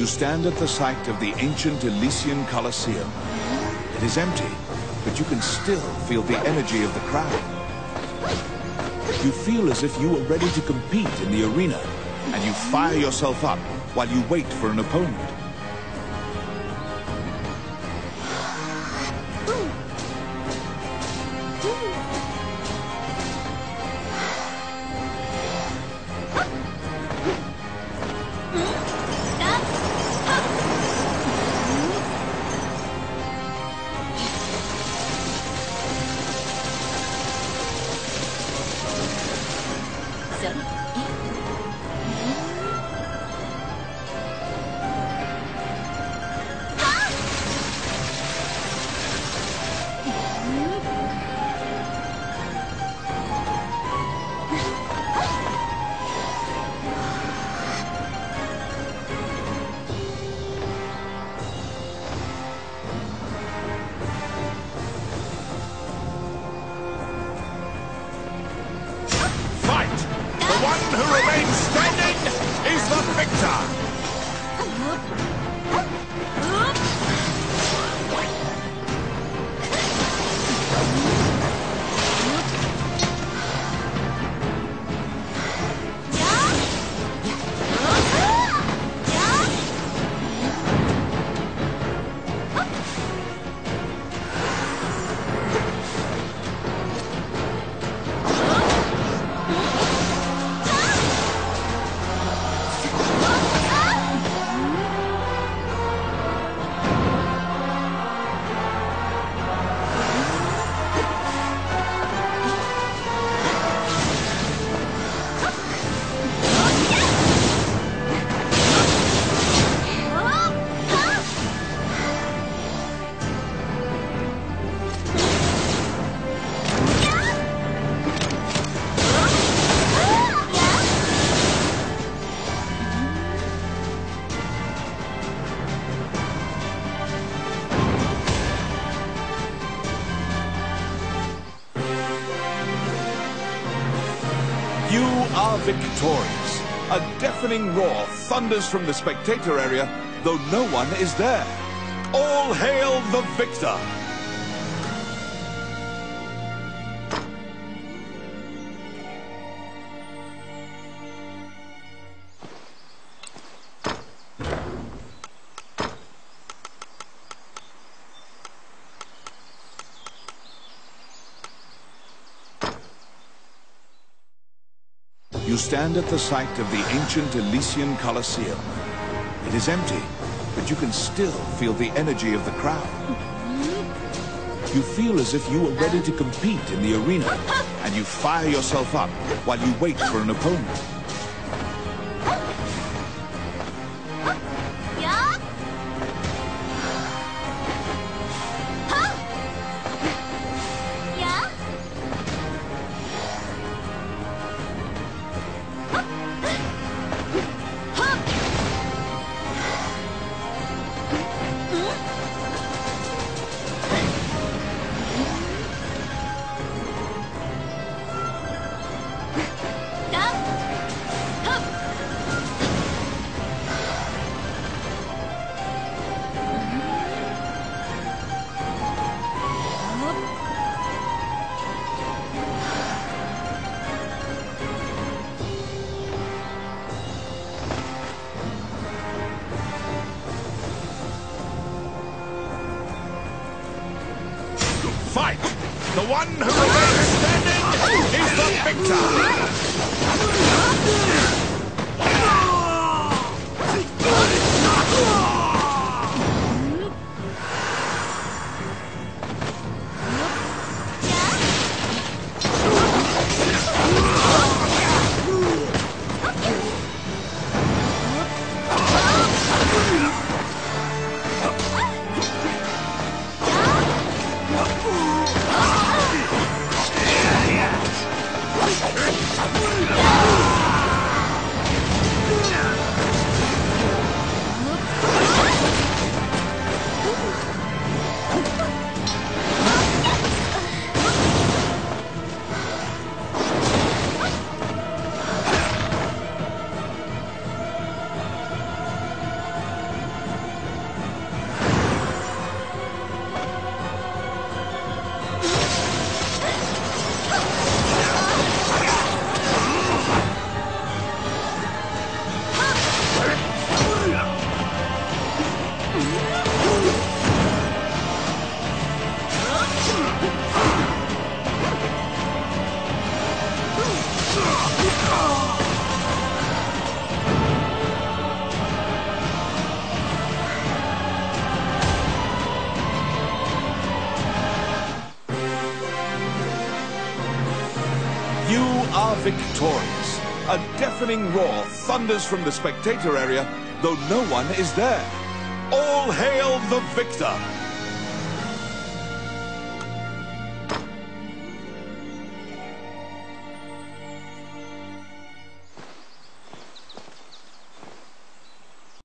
stand at the site of the ancient Elysian Colosseum. It is empty, but you can still feel the energy of the crowd. You feel as if you are ready to compete in the arena, and you fire yourself up while you wait for an opponent. The one who remains standing is the victor! You are victorious. A deafening roar thunders from the spectator area, though no one is there. All hail the victor! You stand at the site of the ancient Elysian Colosseum. It is empty, but you can still feel the energy of the crowd. You feel as if you are ready to compete in the arena, and you fire yourself up while you wait for an opponent. Fight! The one who remains standing is the victor! are victorious. A deafening roar thunders from the spectator area, though no one is there. All hail the victor!